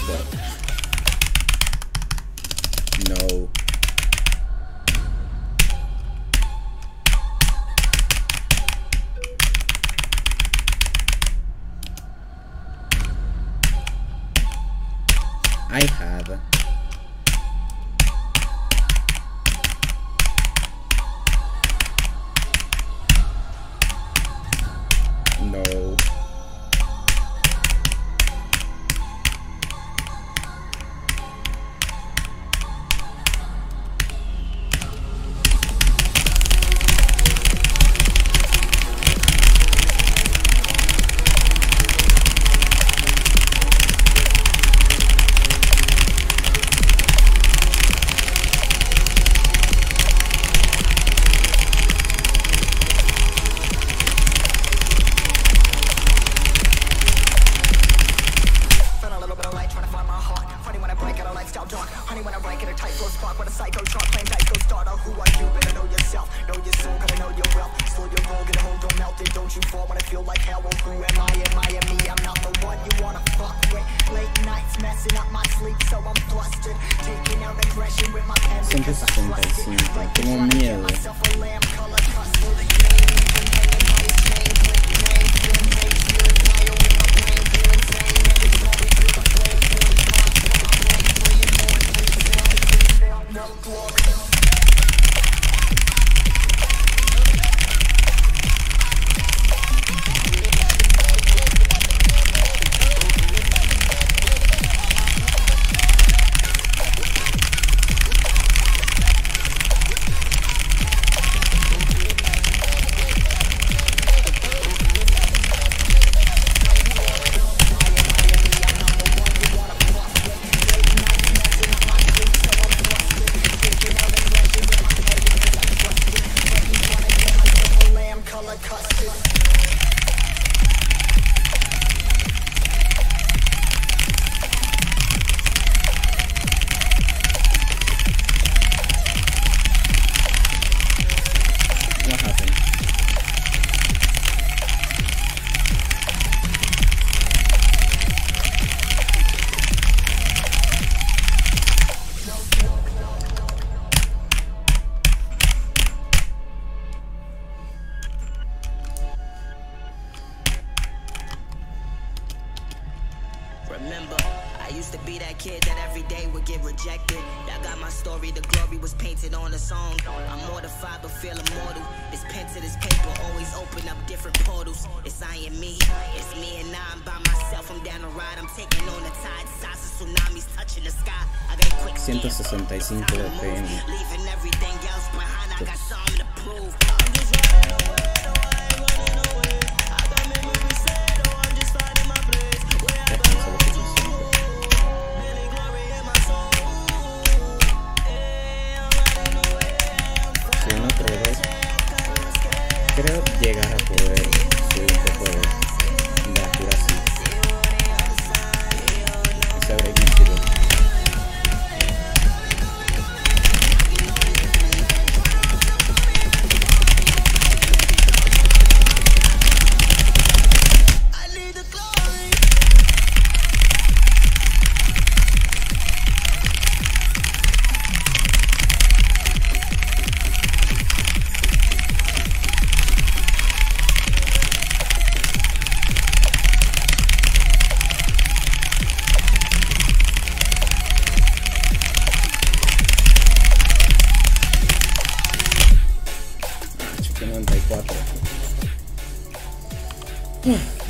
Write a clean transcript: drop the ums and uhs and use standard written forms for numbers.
But no. I have. No. Tengo miedo. Remember, I used to be that kid that every day would get rejected. Y'all got my story, the glory was painted on a song. I'm mortified but feel immortal. This pen to this paper always open up different portals. It's I and me, it's me and I'm by myself. I'm down the ride, I'm taking on the tide. Size of tsunamis touching the sky. I got a quick 165 de PM. Leaving everything else behind, I got something to prove. I'm just running away, no, I ain't running away. I got memories said, oh, I'm just finding my place. Where I belong to, feeling glory in my soul. Hey, I'm running away, I'm Si no creo llegar a poder subir un poco de altura así. Ese break me sirve. Uf.